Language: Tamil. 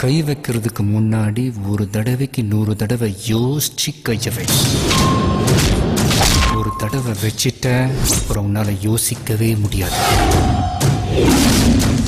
கை வைக்கிறதுக்கு முன்னாடி ஒரு தடவைக்கு 100 தடவை யோசிச்சு கையை வை. ஒரு தடவை வச்சிட்ட அப்புறம் உன்னால யோசிக்கவே முடியாது.